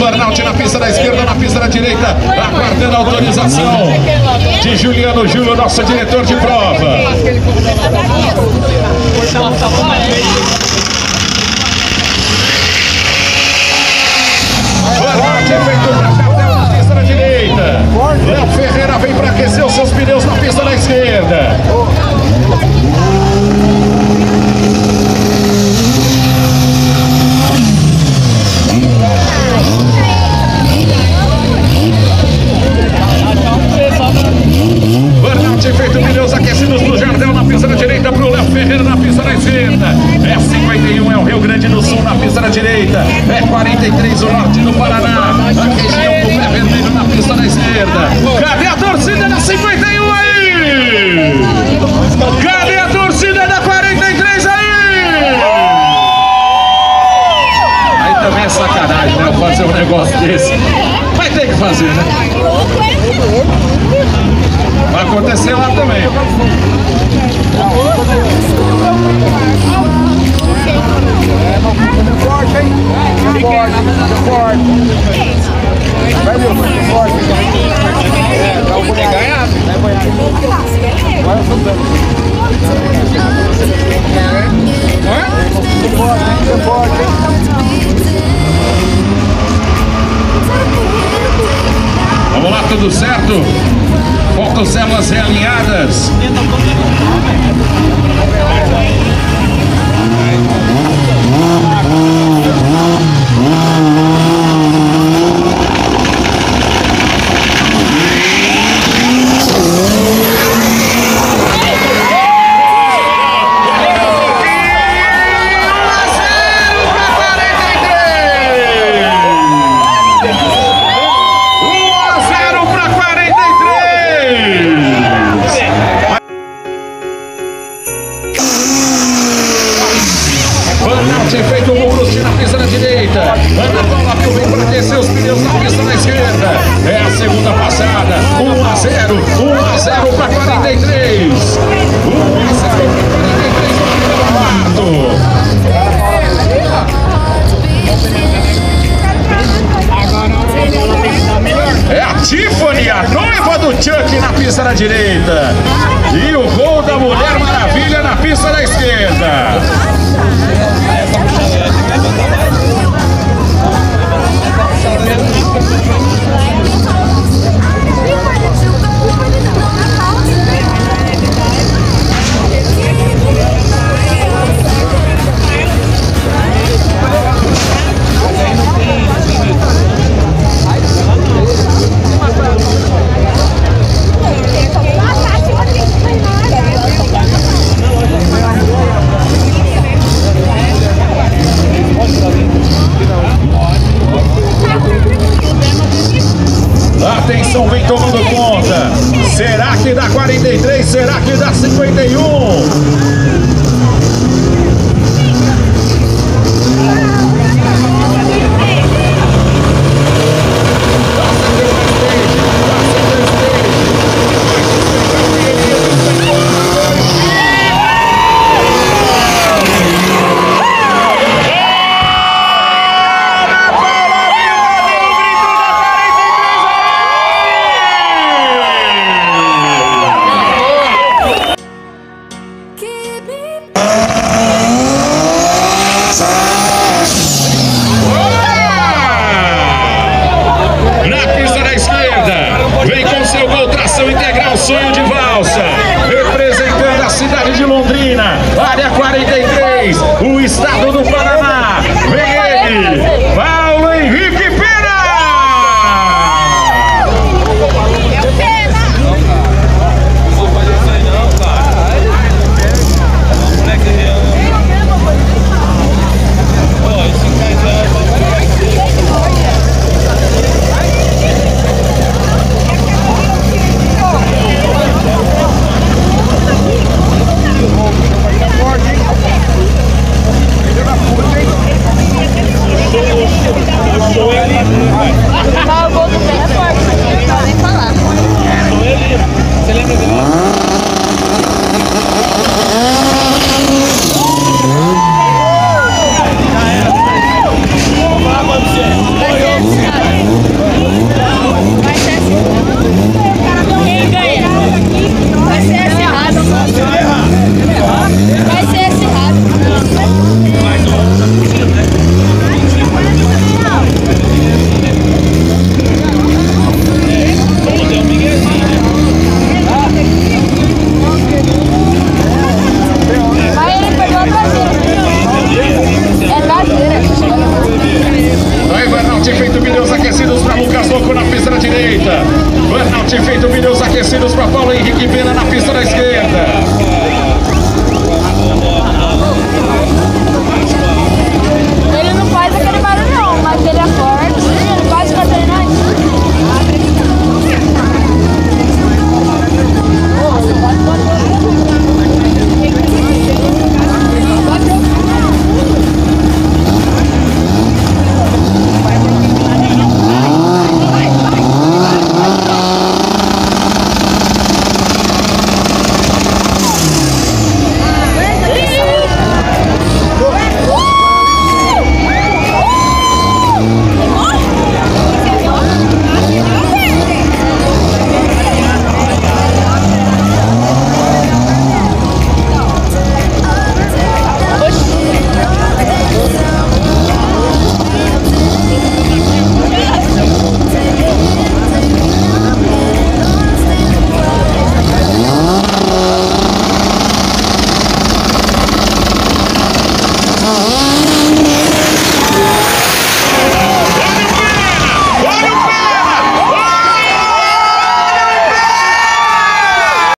Burnout na pista da esquerda, na pista da direita, aguardando a autorização de Juliano Júlio, nosso diretor de prova. Burnout é feito para Chapéu na pista da direita. Léo Ferreira vem para aquecer os seus pneus na pista da esquerda. Burnout feito pneus aquecidos pro Jardel na pista da direita, pro Léo Ferreira na pista da esquerda. É 51, é o Rio Grande do Sul na pista da direita. É 43 o norte do Paraná. A região do pé vermelho na pista da esquerda. Cadê a torcida da 51 aí? Cadê a torcida da 43 aí? Aí também é sacanagem, né? Fazer um negócio desse. Vai ter que fazer, né? Vai acontecer lá também. Forte, hein? Forte. Vai, meu, forte. Dá um boneco. Vai boneco. Vai soltando. Forte, hein? Vamos lá, tudo certo? Fotocélulas realinhadas. Feito o Murusti na pista da direita. Ana Paula Pio vem para aquecer os pneus na pista da esquerda. É a segunda passada. 1-0 para 43. 1-0 para 43 é a Tiffany, a noiva do Chuck na pista da direita. E o gol da Mulher Maravilha na pista da esquerda. Atenção, vem tomando conta. Será que dá 43? Será que dá 51? Sonho de valsa, representando a cidade de Londrina, área 43, o estado do Paraná. Vem ele, Paulo Henrique Pena! Não pode sair não, cara. Moleque pô, esse cara Forte, hein? Lucas Louco na pista da direita. Burnout feito, pneus aquecidos para Paulo Henrique Pena na pista da esquerda.